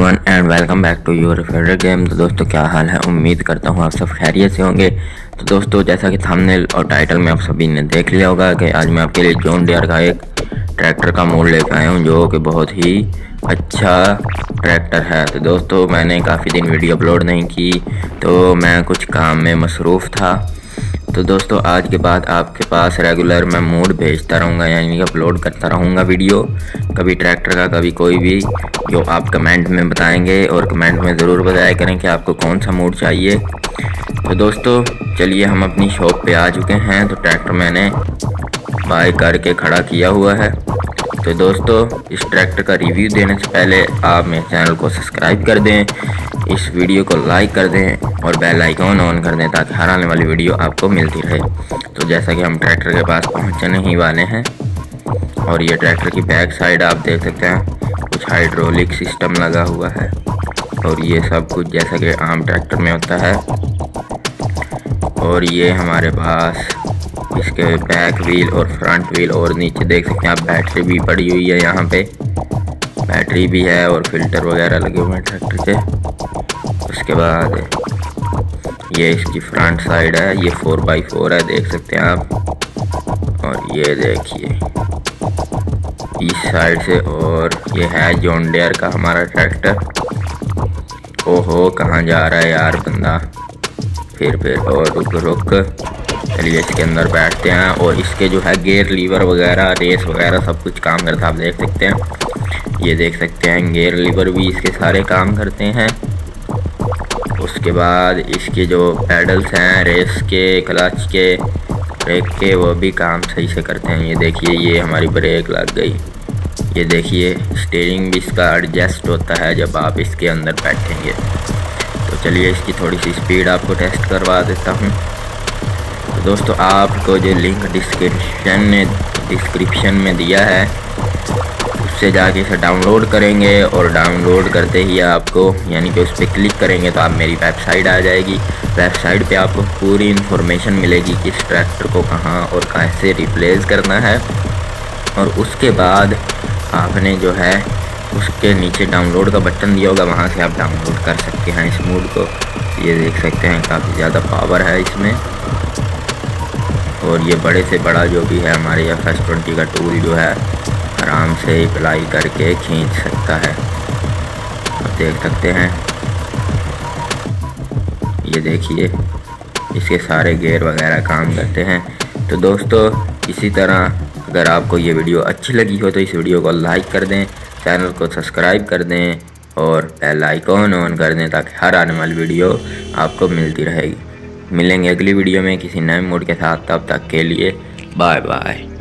Everyone and welcome back to your favourite game. तो दोस्तों क्या हाल है, उम्मीद करता हूँ आप सब खैरियत से होंगे। तो दोस्तों जैसा कि थंबनेल और टाइटल में आप सभी ने देख लिया होगा कि आज मैं आपके लिए जॉन डियर का एक ट्रैक्टर का मोड लेकर आया हूँ जो कि बहुत ही अच्छा ट्रैक्टर है। तो दोस्तों मैंने काफ़ी दिन वीडियो अपलोड नहीं की, तो मैं कुछ काम में मसरूफ़ था। तो दोस्तों आज के बाद आपके पास रेगुलर मैं मोड भेजता रहूँगा, यानी कि अपलोड करता रहूँगा वीडियो, कभी ट्रैक्टर का कभी कोई भी, जो आप कमेंट में बताएंगे। और कमेंट में ज़रूर बताया करें कि आपको कौन सा मोड चाहिए। तो दोस्तों चलिए हम अपनी शॉप पे आ चुके हैं। तो ट्रैक्टर मैंने बाय करके खड़ा किया हुआ है। तो दोस्तों इस ट्रैक्टर का रिव्यू देने से पहले आप मेरे चैनल को सब्सक्राइब कर दें, इस वीडियो को लाइक कर दें और बेल आइकॉन ऑन कर दें ताकि हर आने वाली वीडियो आपको मिलती रहे। तो जैसा कि हम ट्रैक्टर के पास पहुंचने ही वाले हैं, और ये ट्रैक्टर की बैक साइड आप देख सकते हैं, कुछ हाइड्रोलिक सिस्टम लगा हुआ है और ये सब कुछ जैसा कि आम ट्रैक्टर में होता है। और ये हमारे पास इसके बैक व्हील और फ्रंट व्हील, और नीचे देख सकते हैं आप बैटरी भी पड़ी हुई है, यहाँ पे बैटरी भी है और फिल्टर वगैरह लगे हुए हैं ट्रैक्टर के। उसके बाद ये इसकी फ्रंट साइड है, ये 4x4 है, देख सकते हैं आप। और ये देखिए इस साइड से, और ये है जॉन डियर का हमारा ट्रैक्टर। ओहो कहाँ जा रहा है यार बंदा, फिर और रुक। चलिए इसके अंदर बैठते हैं। और इसके जो है गियर लीवर वगैरह रेस वगैरह सब कुछ काम करता है, आप देख सकते हैं। ये देख सकते हैं गियर लीवर भी इसके सारे काम करते हैं। उसके बाद इसके जो पैडल्स हैं रेस के, क्लच के, ब्रेक के, वो भी काम सही से करते हैं। ये देखिए ये हमारी ब्रेक लग गई। ये देखिए स्टीयरिंग भी इसका एडजस्ट होता है जब आप इसके अंदर बैठेंगे। तो चलिए इसकी थोड़ी सी स्पीड आपको टेस्ट करवा देता हूँ। तो दोस्तों आपको जो लिंक डिस्क्रिप्शन में दिया है उससे जाके इसे डाउनलोड करेंगे, और डाउनलोड करते ही आपको यानी कि उस पर क्लिक करेंगे तो आप मेरी वेबसाइट आ जाएगी। वेबसाइट पे आपको पूरी इन्फॉर्मेशन मिलेगी कि इस ट्रैक्टर को कहाँ और कैसे रिप्लेस करना है। और उसके बाद आपने जो है उसके नीचे डाउनलोड का बटन दिया होगा, वहाँ से आप डाउनलोड कर सकते हैं इस मोड को। ये देख सकते हैं काफ़ी ज़्यादा पावर है इसमें, और ये बड़े से बड़ा जो भी है हमारे FS20 का टूल जो है आराम से अप्लाई करके खींच सकता है। आप देख सकते हैं ये देखिए इसके सारे गियर वगैरह काम करते हैं। तो दोस्तों इसी तरह अगर आपको ये वीडियो अच्छी लगी हो तो इस वीडियो को लाइक कर दें, चैनल को सब्सक्राइब कर दें और बेल आइकॉन ऑन कर दें ताकि हर आने वाली वीडियो आपको मिलती रहेगी। मिलेंगे अगली वीडियो में किसी नए मोड के साथ, तब तक के लिए बाय बाय।